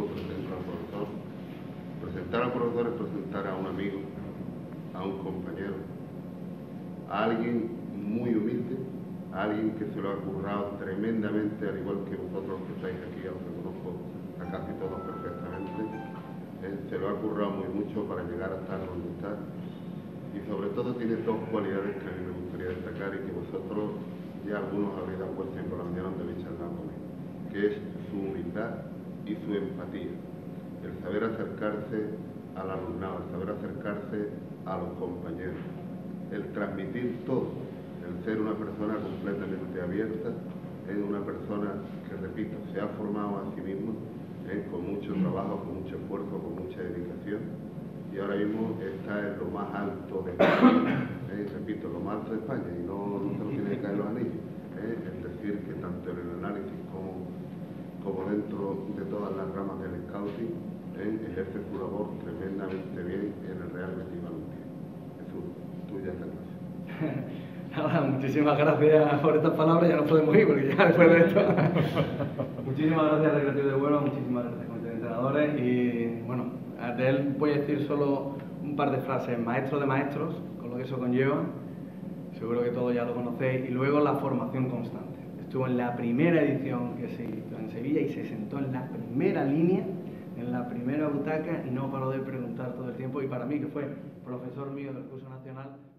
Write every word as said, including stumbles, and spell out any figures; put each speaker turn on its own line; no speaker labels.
uno presenta al profesor. Presentar al profesor es presentar a un amigo, a un compañero, a alguien muy humilde, a alguien que se lo ha currado tremendamente, al igual que vosotros que estáis aquí, os reconozco a casi todos perfectamente. Eh, se lo ha currado muy mucho para llegar a estar donde está, y sobre todo tiene dos cualidades que a mí me gustaría destacar y que vosotros ya algunos habréis dado cuenta y por la mañana donde habéis charlado con él, que es su humildad y su empatía, el saber acercarse al alumnado, el saber acercarse a los compañeros, el transmitir todo, el ser una persona completamente abierta, es una persona que, repito, se ha formado a sí mismo, eh, con mucho trabajo, con mucho esfuerzo, con mucha dedicación, y ahora mismo está en lo más alto de España, eh, repito, lo más alto de España, y no, no se lo tiene que caer los anillos, eh, es decir, que tanto en el análisis como, como dentro de todas las ramas del scouting, eh, ejerce su labor tremendamente bien en el Real Betis Balompié. Jesús, tuya es la clase.
Nada, muchísimas gracias por estas palabras, ya no podemos ir porque ya después de esto. Muchísimas gracias Recreativo de Huelva, muchísimas gracias Comité de Entrenadores y bueno, de él voy a decir solo un par de frases. Maestro de maestros, con lo que eso conlleva, seguro que todos ya lo conocéis, y luego la formación constante. Estuvo en la primera edición que se hizo en Sevilla y se sentó en la primera línea, en la primera butaca, y no paró de preguntar todo el tiempo, y para mí, que fue profesor mío del curso nacional,